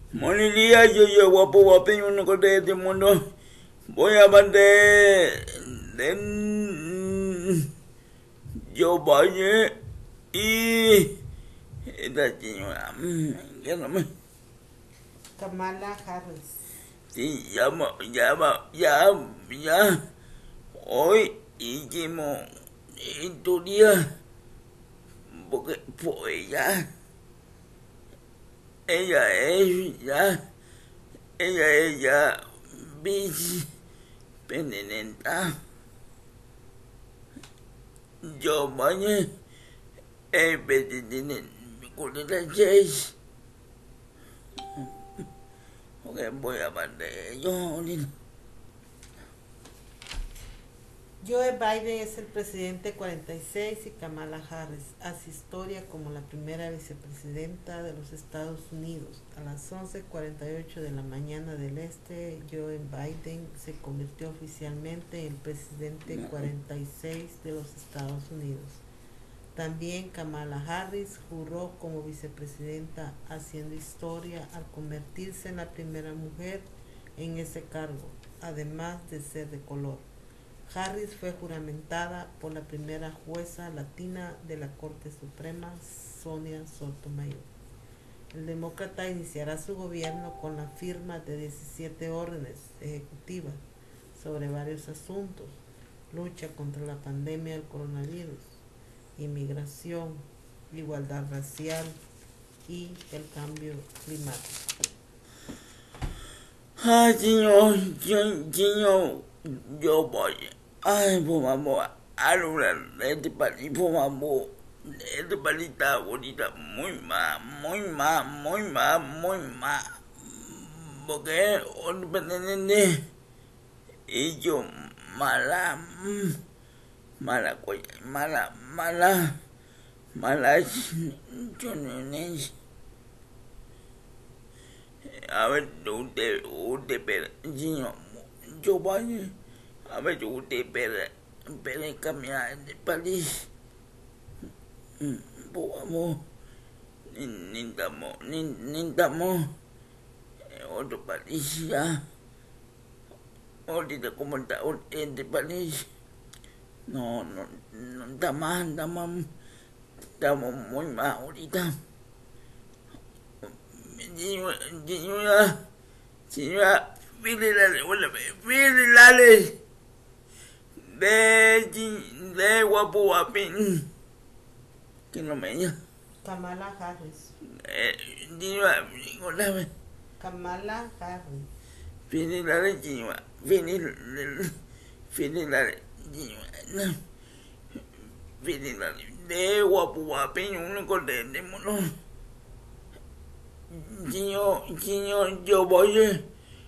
Monilia, yo guapo guapeño no corte de este mundo. Voy a mandar yo vaya y esta señora, ya no me. Kamala Harris. Sí, ya. Hoy hicimos estos días porque fue ya. Ella es ya vicepresidenta. Yo vaya el presidente de la seis. Ok, voy a mandar yo. Joe Biden es el presidente 46 y Kamala Harris hace historia como la primera vicepresidenta de los Estados Unidos. A las 11:48 de la mañana del este, Joe Biden se convirtió oficialmente en el presidente 46 de los Estados Unidos. También Kamala Harris juró como vicepresidenta, haciendo historia al convertirse en la primera mujer en ese cargo, además de ser de color. Harris fue juramentada por la primera jueza latina de la Corte Suprema, Sonia Sotomayor. El demócrata iniciará su gobierno con la firma de 17 órdenes ejecutivas sobre varios asuntos: lucha contra la pandemia del coronavirus, inmigración, igualdad racial y el cambio climático. Ay, señor, yo voy. Ay, por favor, hablar de este país, por favor. Este país está bonita, muy mal. Porque un presidente hizo mala cosa, malas acciones. A ver, usted, pero, señor, yo voy. A ver, usted, pero cambiar de país. Por favor, necesitamos otro país ya. Ahorita, como está este país, no está mal, estamos muy mal ahorita. Señora, felicidades de guapo guapín. Que no me diga. Kamala Harris. Señora, Kamala Harris. felicidades, señora. Felicidades, señora. Felicidades de guapo guapín, único de mono. Señor, yo voy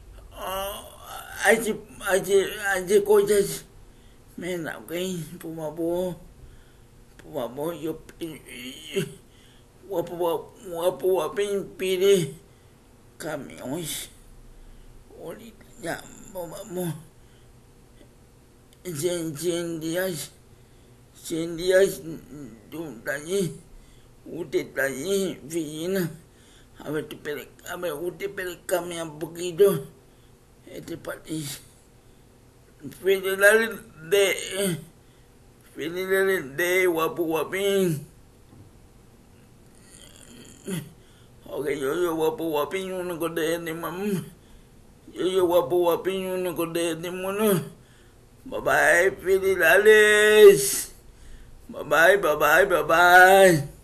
a hacer cosas. Mira, ok, por favor, yo guapo, pide camiones. Ahorita ya, vamos. 100 días, tú estás allí, usted está allí, oficina. A ver, usted puede cambiar un poquito este país. Felicidades de guapo guapín. Ok, yo guapo guapín, uno con de mamá. Yo guapo guapín, uno con de mono. Bye bye, felicidades. Bye bye.